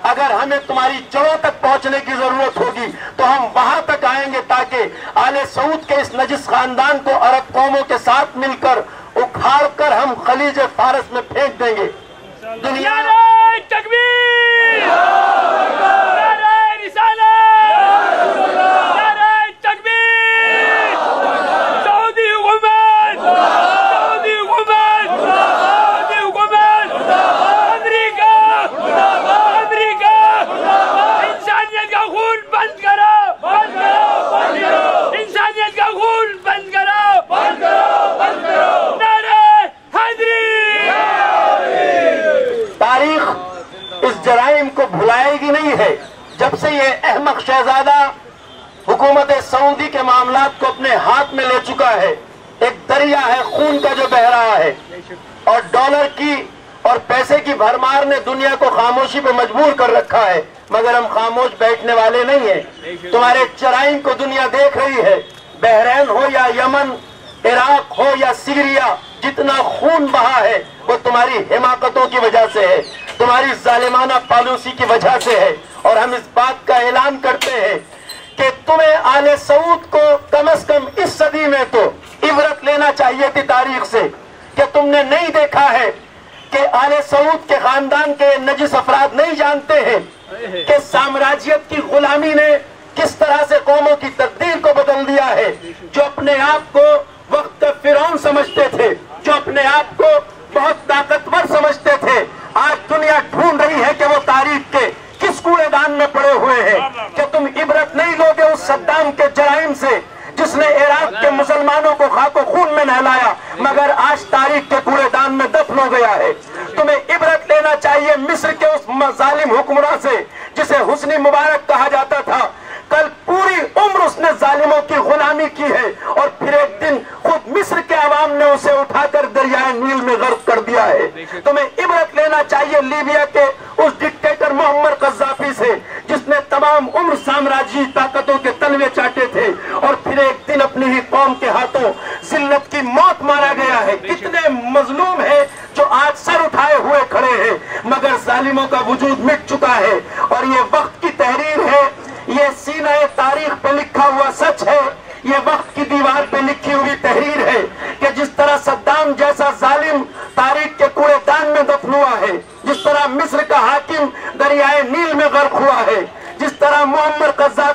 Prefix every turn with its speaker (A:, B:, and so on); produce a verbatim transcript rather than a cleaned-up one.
A: اگر ہمیں تمہاری جڑوں تک پہنچنے کی ضرورت ہوگی تو ہم وہاں تک آئیں گے تاکہ آل سعود کے اس نجس خاندان کو عرب قوموں کے ساتھ مل کر اکھاڑ کر ہم خلیج فارس میں پھینک دیں گے۔ دنیا
B: نعرہ تکبیر، نعرہ رسالت، نعرہ تکبیر، سعودی حکومت، سعودی حکومت، سعودی حکومت، امریکہ، امریکہ، انسانیت کا خون بند کرو، بند کرو، بند کرو، انسانیت کا خون بند کرو، بند کرو، بند کرو، نعرہ حیدری۔
A: تاریخ اس جرائم کو بھلائے گی نہیں ہے۔ جب سے یہ احمق شہزادہ حکومت سعودی کے معاملات کو اپنے ہاتھ میں لے چکا ہے، ایک دریا ہے خون کا جو بہہ رہا ہے، اور ڈالر کی اور پیسے کی بھرمار نے دنیا کو خاموشی پہ مجبور کر رکھا ہے، مگر ہم خاموش بیٹھنے والے نہیں ہیں۔ تمہارے جرائم کو دنیا دیکھ رہی ہے، بحرین ہو یا یمن، عراق ہو یا سیریا، جتنا خون بہا ہے وہ تمہاری حماقتوں کی وجہ سے ہے، تمہاری ظالمانہ پالیسی کی وجہ سے ہے، اور ہم اس بات کا اعلان کرتے ہیں کہ تمہیں آل سعود کو کم از کم اس صدی میں تو عبرت لینا چاہیے تھی تاریخ سے، کہ تم نے نہیں دیکھا ہے کہ آل سعود کے خاندان کے نجس افراد نہیں جانتے ہیں کہ سامراجیت کی غلامی نے کس طرح سے قوموں کی تقدیر کو بدل دیا ہے۔ جو اپنے آپ کو وقت فرعون سمجھتے تھے، جو اپنے آپ کو بہت طاقتور سمجھتے تھے، آج دنیا ڈھونڈ رہی ہے کہ وہ تاریخ کے کس کوڑے دان میں پڑے ہوئے ہیں۔ کہ تم عبرت نہیں لوگے اس صدام کے جرائم سے جس نے عراق کے مسلمانوں کو خاک و خون میں نہلایا، مگر آج تاریخ کے کوڑے دان میں دفن ہو گیا ہے۔ تمہیں عبرت لینا چاہیے مصر کے اس ظالم حکمراں سے جسے حسنی مبارک کہا جاتا تھا۔ کل پوری عمر اس نے ظالموں کی غلامی کی ہے، اور پھر ایک دن خود مصر کے عوام نے اسے اٹھا کر دریائے نیل میں غرق کر دیا ہے۔ تمہیں عبرت لینا چاہیے لیبیا کے اس ڈکٹیٹر معمر قذافی سے جس نے تمام عمر سامراجی طاقتوں کے تلوے چاٹے تھے، اور پھر ایک دن اپنی ہی قوم کے ہاتھوں ذلت کی موت مارا گیا ہے۔ کتنے مظلوم ہیں جو آج سر اٹھائے ہوئے کھڑے ہیں، مگر ظالموں کا وجود مٹ چکا ہے، اور یہ وقت کی تحریر ہے، یہ سینہ تاریخ پہ لکھا ہوا سچ ہے، یہ وقت کی دیوار پہ لکھی ہوئی تحریر ہے کہ جس طرح صدام جیسا ظالم تاریخ کے کوڑے دان میں دفن ہوا ہے، جس طرح مصر کا حاکم دریائے نیل میں غرق ہوا ہے، جس طرح معمر قذافی